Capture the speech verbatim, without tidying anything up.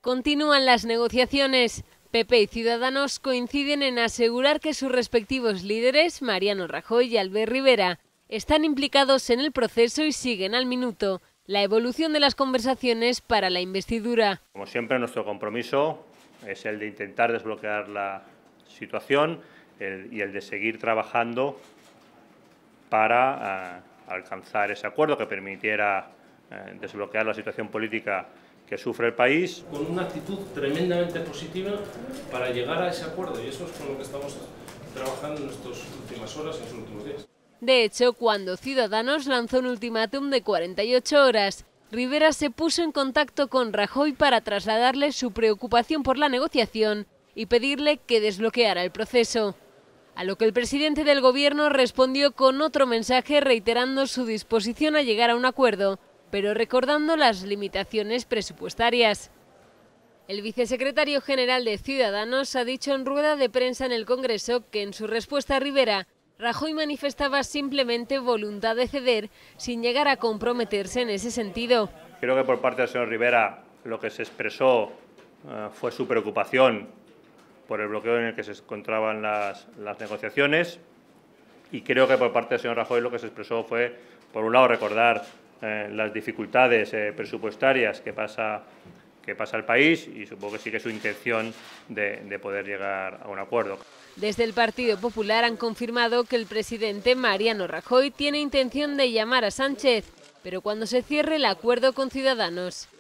Continúan las negociaciones. P P y Ciudadanos coinciden en asegurar que sus respectivos líderes, Mariano Rajoy y Albert Rivera, están implicados en el proceso y siguen al minuto la evolución de las conversaciones para la investidura. Como siempre, nuestro compromiso es el de intentar desbloquear la situación el, y el de seguir trabajando para uh, alcanzar ese acuerdo que permitiera uh, desbloquear la situación política que sufre el país. Con una actitud tremendamente positiva para llegar a ese acuerdo, y eso es con lo que estamos trabajando en estas últimas horas y en estos últimos días. De hecho, cuando Ciudadanos lanzó un ultimátum de cuarenta y ocho horas, Rivera se puso en contacto con Rajoy para trasladarle su preocupación por la negociación y pedirle que desbloqueara el proceso. A lo que el presidente del gobierno respondió con otro mensaje reiterando su disposición a llegar a un acuerdo, pero recordando las limitaciones presupuestarias. El vicesecretario general de Ciudadanos ha dicho en rueda de prensa en el Congreso que en su respuesta a Rivera, Rajoy manifestaba simplemente voluntad de ceder sin llegar a comprometerse en ese sentido. Creo que por parte del señor Rivera lo que se expresó uh, fue su preocupación por el bloqueo en el que se encontraban las, las negociaciones, y creo que por parte del señor Rajoy lo que se expresó fue, por un lado, recordar eh, las dificultades eh, presupuestarias que pasa, que pasa el país, y supongo que sí que es su intención de, de poder llegar a un acuerdo. Desde el Partido Popular han confirmado que el presidente Mariano Rajoy tiene intención de llamar a Sánchez, pero cuando se cierre el acuerdo con Ciudadanos.